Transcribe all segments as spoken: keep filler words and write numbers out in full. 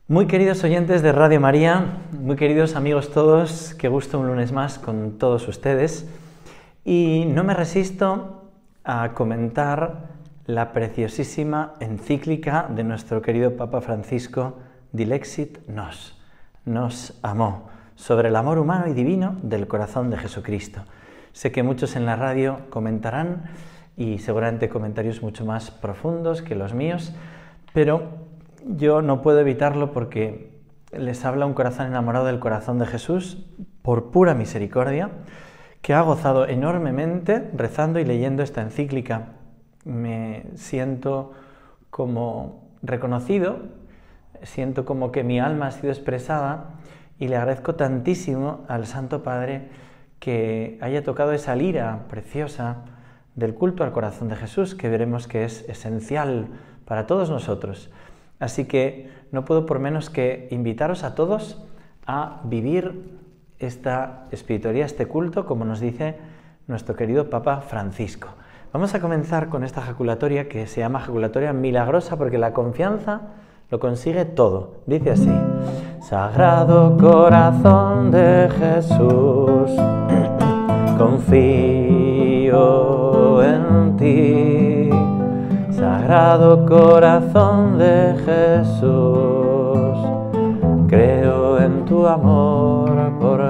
Muy queridos oyentes de Radio María, muy queridos amigos todos, qué gusto un lunes más con todos ustedes. Y no me resisto a comentar la preciosísima encíclica de nuestro querido Papa Francisco, Dilexit Nos, nos amó, sobre el amor humano y divino del corazón de Jesucristo. Sé que muchos en la radio comentarán, y seguramente comentarios mucho más profundos que los míos, pero yo no puedo evitarlo porque les habla un corazón enamorado del corazón de Jesús por pura misericordia, que ha gozado enormemente rezando y leyendo esta encíclica. Me siento como reconocido, siento como que mi alma ha sido expresada y le agradezco tantísimo al Santo Padre que haya tocado esa lira preciosa del culto al corazón de Jesús, que veremos que es esencial para todos nosotros. Así que no puedo por menos que invitaros a todos a vivir esta espiritualidad, este culto, como nos dice nuestro querido Papa Francisco. Vamos a comenzar con esta jaculatoria que se llama jaculatoria milagrosa porque la confianza lo consigue todo. Dice así: Sagrado corazón de Jesús, confío en ti. Sagrado corazón de Jesús, creo en tu amor por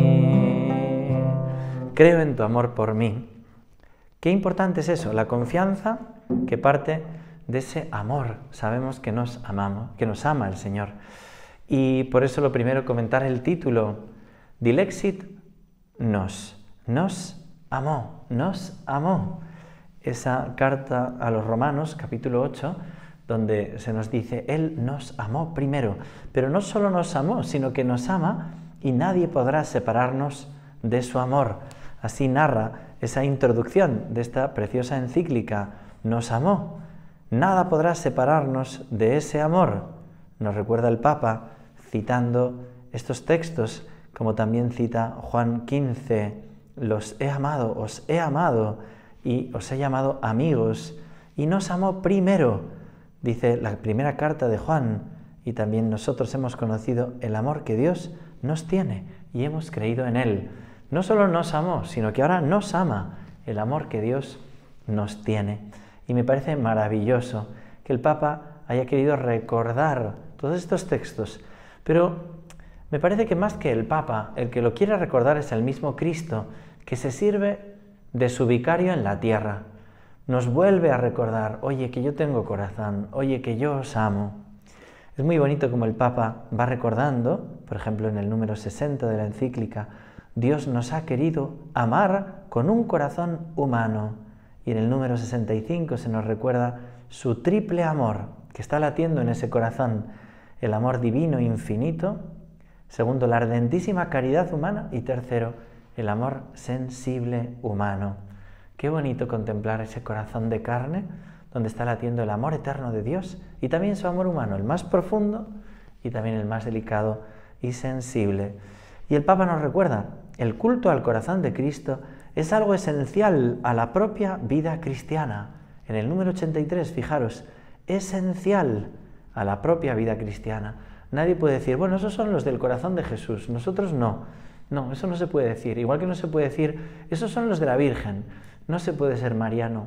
mí. Creo en tu amor por mí. Qué importante es eso, la confianza que parte de ese amor. Sabemos que nos amamos, que nos ama el Señor. Y por eso lo primero, comentar el título, Dilexit Nos, nos amó, nos amó. Esa carta a los Romanos, capítulo ocho, donde se nos dice, Él nos amó primero, pero no solo nos amó, sino que nos ama y nadie podrá separarnos de su amor. Así narra esa introducción de esta preciosa encíclica, nos amó, nada podrá separarnos de ese amor. Nos recuerda el Papa citando estos textos, como también cita Juan quince, los he amado, os he amado, y os he llamado amigos, y nos amó primero, dice la primera carta de Juan, y también nosotros hemos conocido el amor que Dios nos tiene, y hemos creído en Él. No solo nos amó, sino que ahora nos ama, el amor que Dios nos tiene. Y me parece maravilloso que el Papa haya querido recordar todos estos textos, pero me parece que más que el Papa, el que lo quiere recordar es el mismo Cristo, que se sirve de su vicario en la tierra. Nos vuelve a recordar, oye, que yo tengo corazón, oye, que yo os amo. Es muy bonito como el Papa va recordando, por ejemplo, en el número sesenta de la encíclica, Dios nos ha querido amar con un corazón humano. Y en el número sesenta y cinco se nos recuerda su triple amor, que está latiendo en ese corazón, el amor divino infinito, segundo, la ardentísima caridad humana, y tercero, el amor sensible humano. Qué bonito contemplar ese corazón de carne donde está latiendo el amor eterno de Dios y también su amor humano, el más profundo y también el más delicado y sensible. Y el Papa nos recuerda, el culto al corazón de Cristo es algo esencial a la propia vida cristiana. En el número ochenta y tres, fijaros, esencial a la propia vida cristiana. Nadie puede decir, bueno, esos son los del corazón de Jesús, nosotros no. No, eso no se puede decir. Igual que no se puede decir, esos son los de la Virgen. No se puede ser mariano.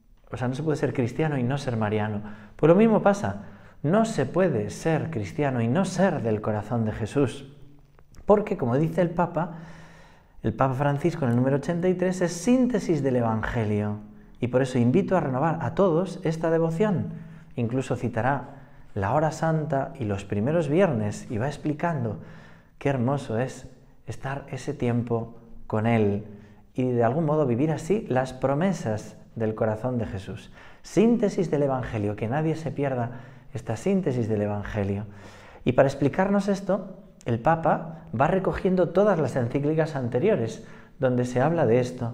O sea, no se puede ser cristiano y no ser mariano. Pues lo mismo pasa. No se puede ser cristiano y no ser del corazón de Jesús. Porque, como dice el Papa, el Papa Francisco en el número ochenta y tres es síntesis del Evangelio. Y por eso invito a renovar a todos esta devoción. Incluso citará la hora santa y los primeros viernes y va explicando qué hermoso es estar ese tiempo con Él y de algún modo vivir así las promesas del corazón de Jesús. Síntesis del Evangelio, que nadie se pierda esta síntesis del Evangelio. Y para explicarnos esto, el Papa va recogiendo todas las encíclicas anteriores donde se habla de esto.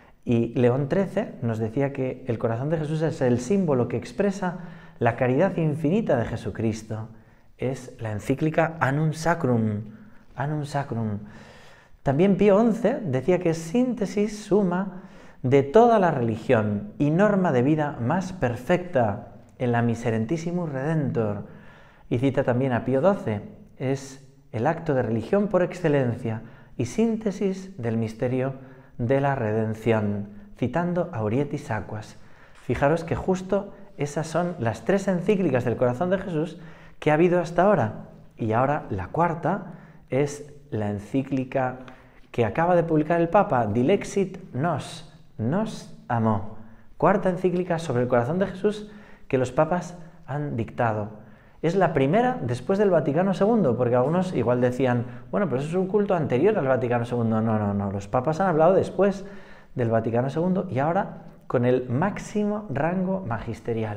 Y León trece nos decía que el corazón de Jesús es el símbolo que expresa la caridad infinita de Jesucristo. Es la encíclica Annum Sacrum, Annum Sacrum. También Pío once decía que es síntesis, suma de toda la religión y norma de vida más perfecta en la Miserentísimos Redentor, Y cita también a Pío doce, es el acto de religión por excelencia y síntesis del misterio de la redención, citando a Aurietis Aquas. Fijaros que justo esas son las tres encíclicas del corazón de Jesús que ha habido hasta ahora. Y ahora la cuarta es la encíclica que acaba de publicar el Papa, Dilexit Nos, nos amó. Cuarta encíclica sobre el corazón de Jesús que los papas han dictado. Es la primera después del Vaticano segundo, porque algunos igual decían, bueno, pero eso es un culto anterior al Vaticano segundo. No, no, no, los papas han hablado después del Vaticano segundo y ahora con el máximo rango magisterial.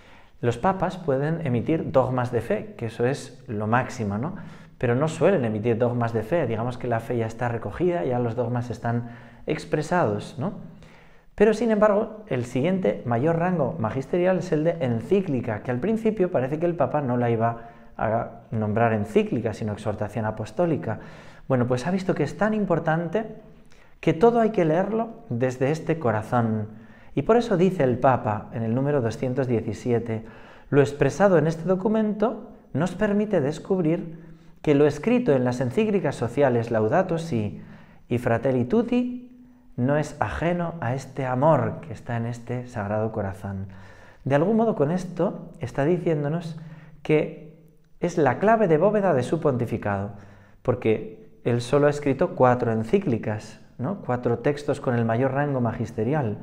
Los papas pueden emitir dogmas de fe, que eso es lo máximo, ¿no? Pero no suelen emitir dogmas de fe, digamos que la fe ya está recogida, ya los dogmas están expresados, ¿no? Pero sin embargo, el siguiente mayor rango magisterial es el de encíclica, que al principio parece que el Papa no la iba a nombrar encíclica, sino exhortación apostólica. Bueno, pues ha visto que es tan importante que todo hay que leerlo desde este corazón. Y por eso dice el Papa en el número doscientos diecisiete, lo expresado en este documento nos permite descubrir que lo escrito en las encíclicas sociales Laudato Si y Fratelli Tutti no es ajeno a este amor que está en este Sagrado Corazón. De algún modo con esto está diciéndonos que es la clave de bóveda de su pontificado, porque él solo ha escrito cuatro encíclicas, ¿no? Cuatro textos con el mayor rango magisterial.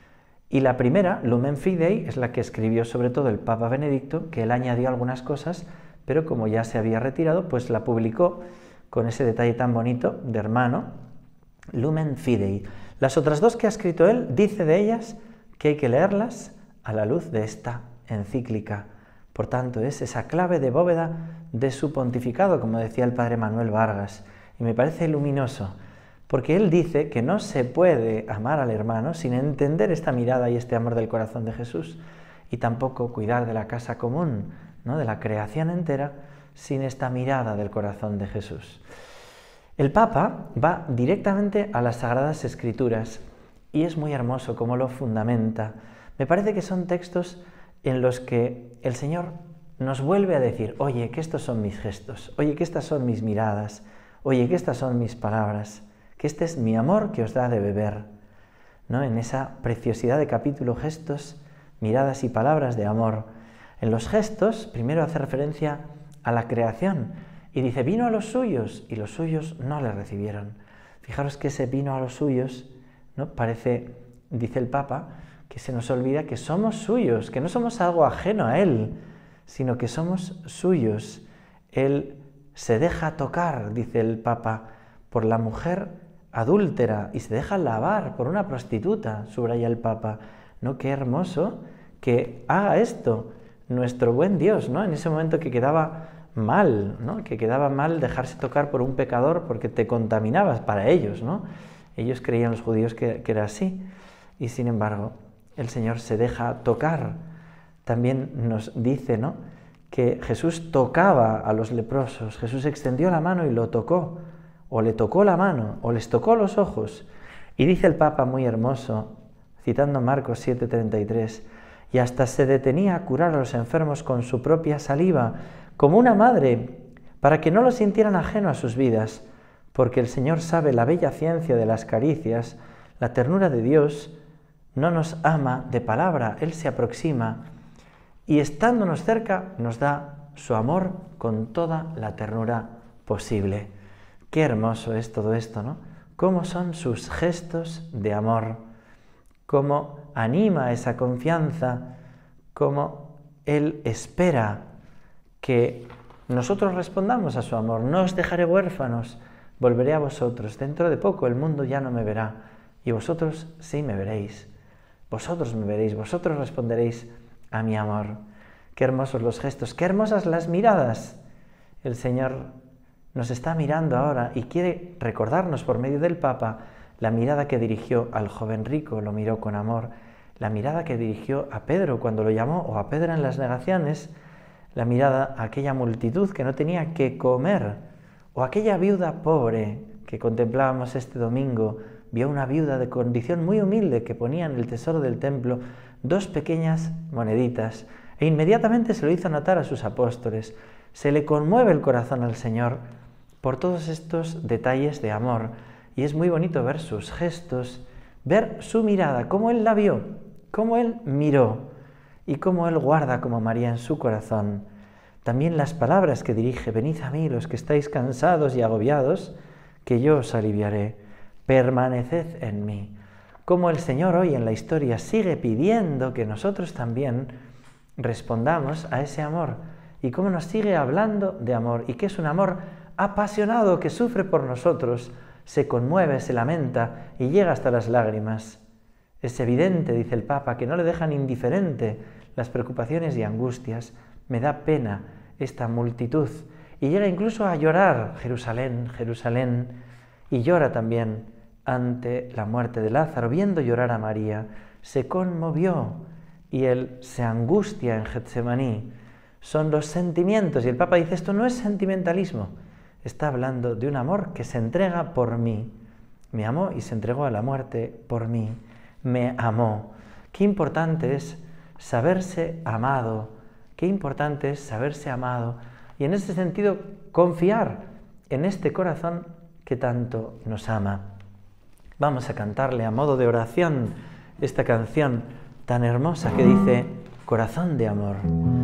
Y la primera, Lumen Fidei, es la que escribió sobre todo el Papa Benedicto, que él añadió algunas cosas, pero como ya se había retirado, pues la publicó con ese detalle tan bonito de hermano, Lumen Fidei. Las otras dos que ha escrito él, dice de ellas que hay que leerlas a la luz de esta encíclica. Por tanto, es esa clave de bóveda de su pontificado, como decía el padre Manuel Vargas. Y me parece luminoso, porque él dice que no se puede amar al hermano sin entender esta mirada y este amor del corazón de Jesús, y tampoco cuidar de la casa común, ¿no? De la creación entera, sin esta mirada del corazón de Jesús. El Papa va directamente a las Sagradas Escrituras y es muy hermoso cómo lo fundamenta. Me parece que son textos en los que el Señor nos vuelve a decir, oye, que estos son mis gestos, oye, que estas son mis miradas, oye, que estas son mis palabras, que este es mi amor que os da de beber, ¿no? En esa preciosidad de capítulo, gestos, miradas y palabras de amor. En los gestos, primero hace referencia a la creación y dice, vino a los suyos y los suyos no le recibieron. Fijaros que ese vino a los suyos, ¿no? Parece, dice el Papa, que se nos olvida que somos suyos, que no somos algo ajeno a Él, sino que somos suyos. Él se deja tocar, dice el Papa, por la mujer adúltera y se deja lavar por una prostituta, subraya el Papa. ¿No? Qué hermoso que haga esto nuestro buen Dios, ¿no? En ese momento que quedaba mal, ¿no? Que quedaba mal dejarse tocar por un pecador porque te contaminabas para ellos, ¿no? Ellos creían, los judíos, que, que era así. Y sin embargo, el Señor se deja tocar. También nos dice, ¿no?, que Jesús tocaba a los leprosos. Jesús extendió la mano y lo tocó, o le tocó la mano, o les tocó los ojos. Y dice el Papa muy hermoso, citando Marcos siete treinta y tres, y hasta se detenía a curar a los enfermos con su propia saliva, como una madre, para que no lo sintieran ajeno a sus vidas, porque el Señor sabe la bella ciencia de las caricias, la ternura de Dios, no nos ama de palabra, Él se aproxima, y estándonos cerca nos da su amor con toda la ternura posible. Qué hermoso es todo esto, ¿no? Cómo son sus gestos de amor, cómo anima esa confianza, cómo Él espera que nosotros respondamos a su amor. No os dejaré huérfanos, volveré a vosotros. Dentro de poco el mundo ya no me verá, y vosotros sí me veréis. Vosotros me veréis, vosotros responderéis a mi amor. Qué hermosos los gestos, qué hermosas las miradas. El Señor nos está mirando ahora y quiere recordarnos por medio del Papa la mirada que dirigió al joven rico, lo miró con amor, la mirada que dirigió a Pedro cuando lo llamó, o a Pedro en las negaciones, la mirada a aquella multitud que no tenía que comer, o aquella viuda pobre que contemplábamos este domingo, vio una viuda de condición muy humilde que ponía en el tesoro del templo dos pequeñas moneditas. E inmediatamente se lo hizo notar a sus apóstoles. Se le conmueve el corazón al Señor por todos estos detalles de amor. Y es muy bonito ver sus gestos, ver su mirada, cómo Él la vio, cómo Él miró y cómo Él guarda como María en su corazón. También las palabras que dirige: venid a mí los que estáis cansados y agobiados, que yo os aliviaré. Permaneced en mí. Como el Señor hoy en la historia sigue pidiendo que nosotros también respondamos a ese amor, y cómo nos sigue hablando de amor, y que es un amor apasionado que sufre por nosotros, se conmueve, se lamenta y llega hasta las lágrimas. Es evidente, dice el Papa, que no le dejan indiferente las preocupaciones y angustias. Me da pena esta multitud. Y llega incluso a llorar: Jerusalén, Jerusalén. Y llora también ante la muerte de Lázaro, viendo llorar a María. Se conmovió y él se angustia en Getsemaní. Son los sentimientos. Y el Papa dice: esto no es sentimentalismo. Está hablando de un amor que se entrega por mí. Me amó y se entregó a la muerte por mí. Me amó. Qué importante es saberse amado. Qué importante es saberse amado. Y en ese sentido, confiar en este corazón que tanto nos ama. Vamos a cantarle a modo de oración esta canción tan hermosa que dice: corazón de amor.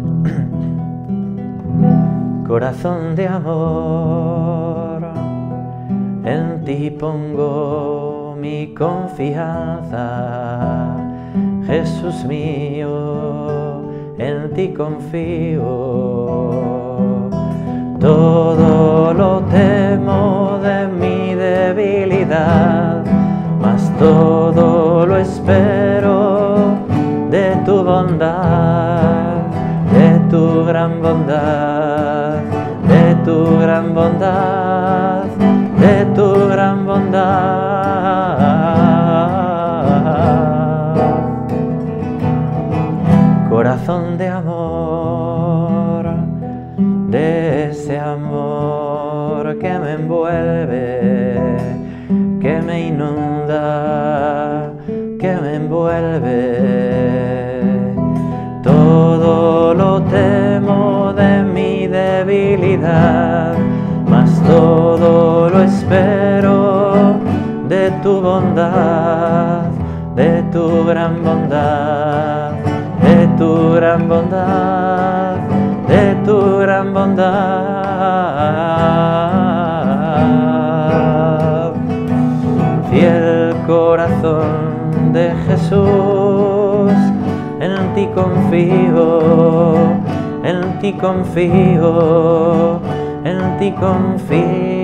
Corazón de amor, en ti pongo mi confianza. Jesús mío, en ti confío. Todo lo temo de mi debilidad, mas todo lo espero de tu bondad, de tu gran bondad, de tu gran bondad, de tu gran bondad. Corazón de amor, de ese amor que me envuelve, que me inunda, que me envuelve. Todo lo temo de mi debilidad, mas todo lo espero de tu bondad, de tu gran bondad, de tu gran bondad, de tu gran bondad. Fiel corazón de Jesús, en ti confío, en ti confío, en ti confío.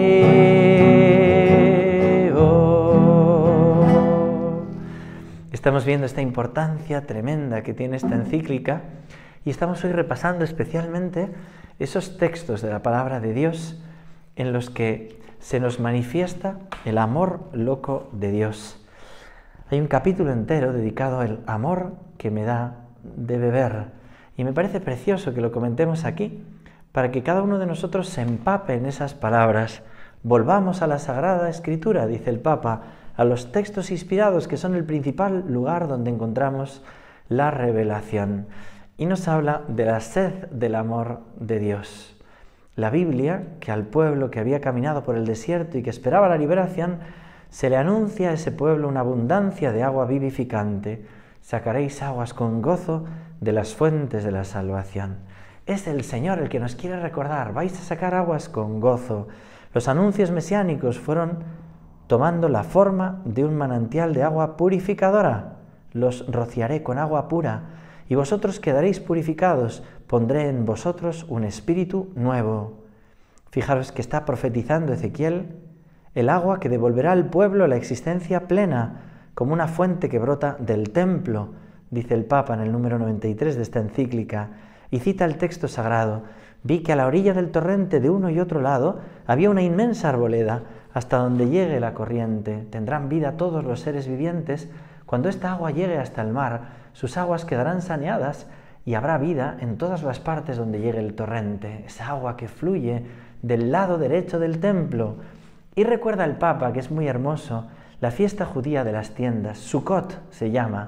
Estamos viendo esta importancia tremenda que tiene esta encíclica y estamos hoy repasando especialmente esos textos de la palabra de Dios en los que se nos manifiesta el amor loco de Dios. Hay un capítulo entero dedicado al amor que me da de beber y me parece precioso que lo comentemos aquí para que cada uno de nosotros se empape en esas palabras. Volvamos a la Sagrada Escritura, dice el Papa, a los textos inspirados que son el principal lugar donde encontramos la revelación. Y nos habla de la sed del amor de Dios. La Biblia, que al pueblo que había caminado por el desierto y que esperaba la liberación, se le anuncia a ese pueblo una abundancia de agua vivificante. Sacaréis aguas con gozo de las fuentes de la salvación. Es el Señor el que nos quiere recordar: vais a sacar aguas con gozo. Los anuncios mesiánicos fueron tomando la forma de un manantial de agua purificadora. Los rociaré con agua pura, y vosotros quedaréis purificados, pondré en vosotros un espíritu nuevo. Fijaros que está profetizando Ezequiel el agua que devolverá al pueblo la existencia plena, como una fuente que brota del templo, dice el Papa en el número noventa y tres de esta encíclica, y cita el texto sagrado: vi que a la orilla del torrente de uno y otro lado había una inmensa arboleda, hasta donde llegue la corriente. Tendrán vida todos los seres vivientes. Cuando esta agua llegue hasta el mar, sus aguas quedarán saneadas y habrá vida en todas las partes donde llegue el torrente, esa agua que fluye del lado derecho del templo. Y recuerda el Papa, que es muy hermoso, la fiesta judía de las tiendas, Sukkot se llama,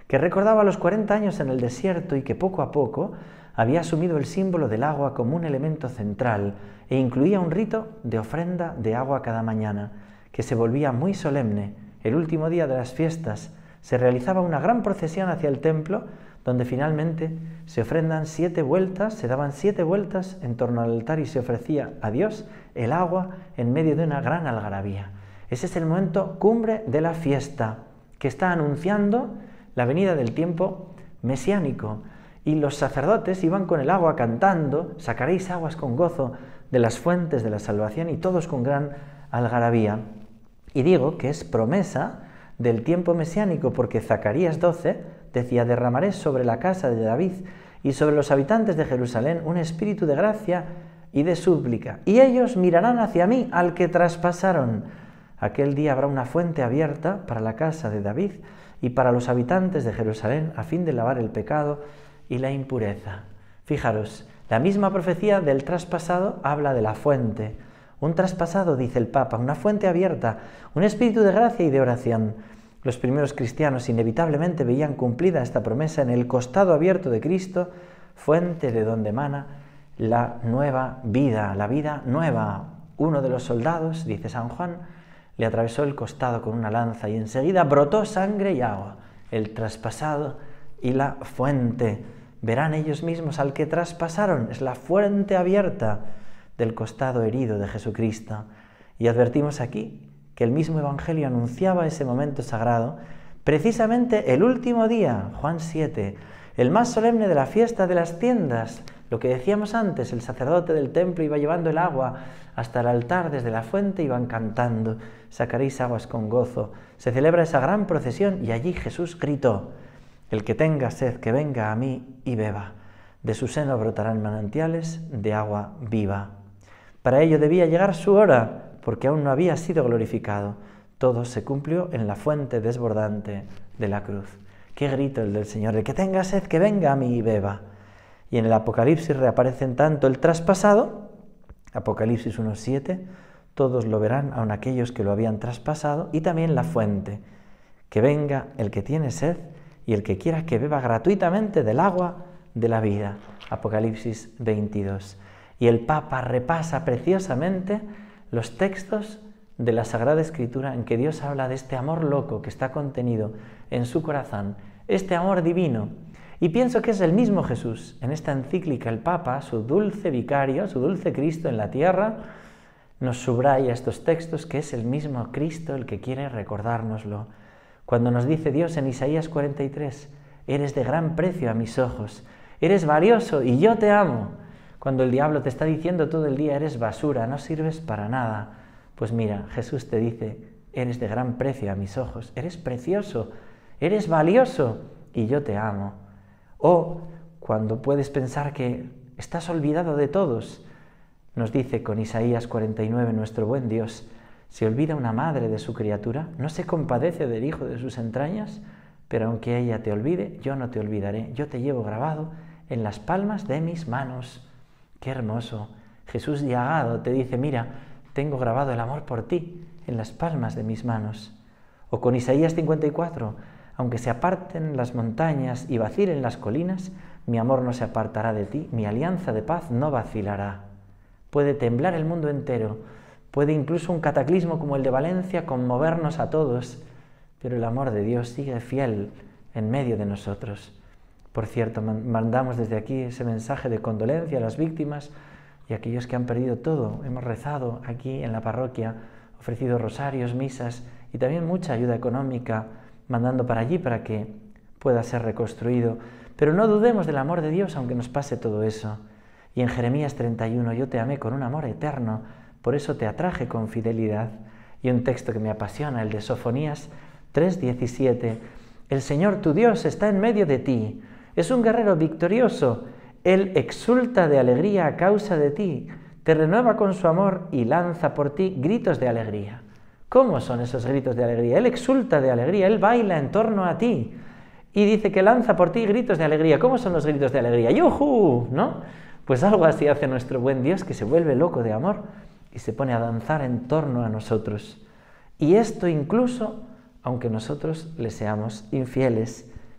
que recordaba los cuarenta años en el desierto y que poco a poco había asumido el símbolo del agua como un elemento central e incluía un rito de ofrenda de agua cada mañana, que se volvía muy solemne. El último día de las fiestas se realizaba una gran procesión hacia el templo, donde finalmente se ofrendan siete vueltas, se daban siete vueltas en torno al altar y se ofrecía a Dios el agua en medio de una gran algarabía. Ese es el momento cumbre de la fiesta, que está anunciando la venida del tiempo mesiánico. Y los sacerdotes iban con el agua cantando: sacaréis aguas con gozo de las fuentes de la salvación, y todos con gran algarabía. Y digo que es promesa del tiempo mesiánico, porque Zacarías doce decía: derramaré sobre la casa de David y sobre los habitantes de Jerusalén un espíritu de gracia y de súplica, y ellos mirarán hacia mí, al que traspasaron. Aquel día habrá una fuente abierta para la casa de David y para los habitantes de Jerusalén, a fin de lavar el pecado y la impureza. Fijaros, la misma profecía del traspasado habla de la fuente. Un traspasado, dice el Papa, una fuente abierta, un espíritu de gracia y de oración. Los primeros cristianos inevitablemente veían cumplida esta promesa en el costado abierto de Cristo, fuente de donde emana la nueva vida, la vida nueva. Uno de los soldados, dice San Juan, le atravesó el costado con una lanza y enseguida brotó sangre y agua. El traspasado y la fuente. Verán ellos mismos al que traspasaron. Es la fuente abierta del costado herido de Jesucristo. Y advertimos aquí que el mismo Evangelio anunciaba ese momento sagrado, precisamente el último día, Juan siete, el más solemne de la fiesta de las tiendas. Lo que decíamos antes, el sacerdote del templo iba llevando el agua hasta el altar desde la fuente, iban cantando: sacaréis aguas con gozo. Se celebra esa gran procesión y allí Jesús gritó: el que tenga sed, que venga a mí y beba. De su seno brotarán manantiales de agua viva. Para ello debía llegar su hora, porque aún no había sido glorificado. Todo se cumplió en la fuente desbordante de la cruz. ¡Qué grito el del Señor! El que tenga sed, que venga a mí y beba. Y en el Apocalipsis reaparecen tanto el traspasado, Apocalipsis uno siete, todos lo verán, aun aquellos que lo habían traspasado, y también la fuente. Que venga el que tiene sed y el que quiera que beba gratuitamente del agua de la vida. Apocalipsis veintidós. Y el Papa repasa preciosamente los textos de la Sagrada Escritura en que Dios habla de este amor loco que está contenido en su corazón, este amor divino. Y pienso que es el mismo Jesús. En esta encíclica el Papa, su dulce vicario, su dulce Cristo en la tierra, nos subraya estos textos, que es el mismo Cristo el que quiere recordárnoslo. Cuando nos dice Dios en Isaías cuarenta y tres, eres de gran precio a mis ojos, eres valioso y yo te amo. Cuando el diablo te está diciendo todo el día, eres basura, no sirves para nada, pues mira, Jesús te dice, eres de gran precio a mis ojos, eres precioso, eres valioso y yo te amo. O cuando puedes pensar que estás olvidado de todos, nos dice con Isaías cuarenta y nueve nuestro buen Dios: ¿se olvida una madre de su criatura? ¿No se compadece del hijo de sus entrañas? Pero aunque ella te olvide, yo no te olvidaré, yo te llevo grabado en las palmas de mis manos. ¡Qué hermoso! Jesús llagado te dice: mira, tengo grabado el amor por ti en las palmas de mis manos. O con Isaías cincuenta y cuatro, aunque se aparten las montañas y vacilen las colinas, mi amor no se apartará de ti, mi alianza de paz no vacilará. Puede temblar el mundo entero, puede incluso un cataclismo como el de Valencia conmovernos a todos, pero el amor de Dios sigue fiel en medio de nosotros. Por cierto, mandamos desde aquí ese mensaje de condolencia a las víctimas y a aquellos que han perdido todo. Hemos rezado aquí en la parroquia, ofrecido rosarios, misas y también mucha ayuda económica, mandando para allí para que pueda ser reconstruido. Pero no dudemos del amor de Dios aunque nos pase todo eso. Y en Jeremías treinta y uno, yo te amé con un amor eterno, por eso te atraje con fidelidad. Y un texto que me apasiona, el de Sofonías tres diecisiete, el Señor tu Dios está en medio de ti, es un guerrero victorioso, Él exulta de alegría a causa de ti, te renueva con su amor y lanza por ti gritos de alegría. ¿Cómo son esos gritos de alegría? Él exulta de alegría, Él baila en torno a ti y dice que lanza por ti gritos de alegría. ¿Cómo son los gritos de alegría? ¡Yujú! ¿No? Pues algo así hace nuestro buen Dios, que se vuelve loco de amor y se pone a danzar en torno a nosotros. Y esto incluso aunque nosotros le seamos infieles.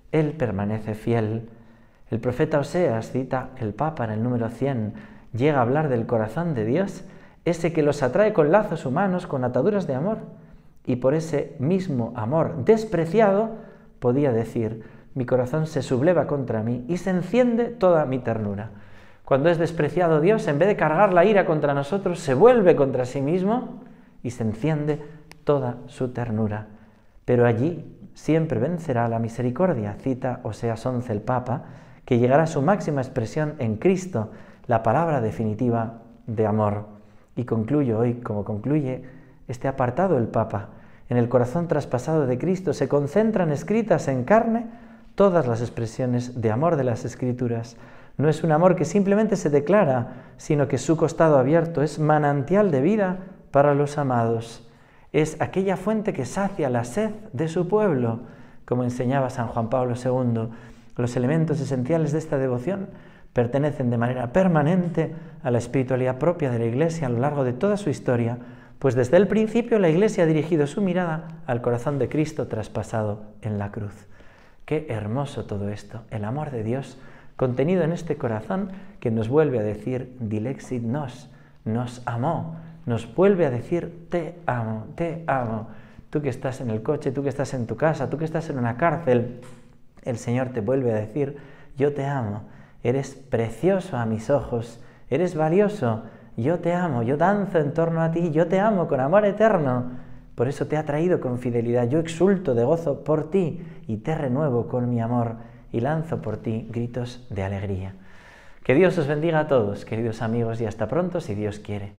Él permanece fiel. El profeta Oseas, cita el Papa en el número cien, llega a hablar del corazón de Dios, ese que los atrae con lazos humanos, con ataduras de amor, y por ese mismo amor despreciado podía decir: mi corazón se subleva contra mí y se enciende toda mi ternura. Cuando es despreciado Dios, en vez de cargar la ira contra nosotros, se vuelve contra sí mismo y se enciende toda su ternura. Pero allí siempre vencerá la misericordia, cita Oseas once el Papa, que llegará a su máxima expresión en Cristo, la palabra definitiva de amor. Y concluyo hoy, como concluye este apartado el Papa: en el corazón traspasado de Cristo se concentran escritas en carne todas las expresiones de amor de las Escrituras. No es un amor que simplemente se declara, sino que su costado abierto es manantial de vida para los amados. Es aquella fuente que sacia la sed de su pueblo, como enseñaba San Juan Pablo segundo. Los elementos esenciales de esta devoción pertenecen de manera permanente a la espiritualidad propia de la Iglesia a lo largo de toda su historia, pues desde el principio la Iglesia ha dirigido su mirada al corazón de Cristo traspasado en la cruz. Qué hermoso todo esto, el amor de Dios contenido en este corazón que nos vuelve a decir dilexit nos, nos amó, nos vuelve a decir te amo, te amo. Tú que estás en el coche, tú que estás en tu casa, tú que estás en una cárcel, el Señor te vuelve a decir: yo te amo, eres precioso a mis ojos, eres valioso, yo te amo, yo danzo en torno a ti, yo te amo con amor eterno, por eso te he atraído con fidelidad, yo exulto de gozo por ti y te renuevo con mi amor y lanzo por ti gritos de alegría. Que Dios os bendiga a todos, queridos amigos, y hasta pronto si Dios quiere.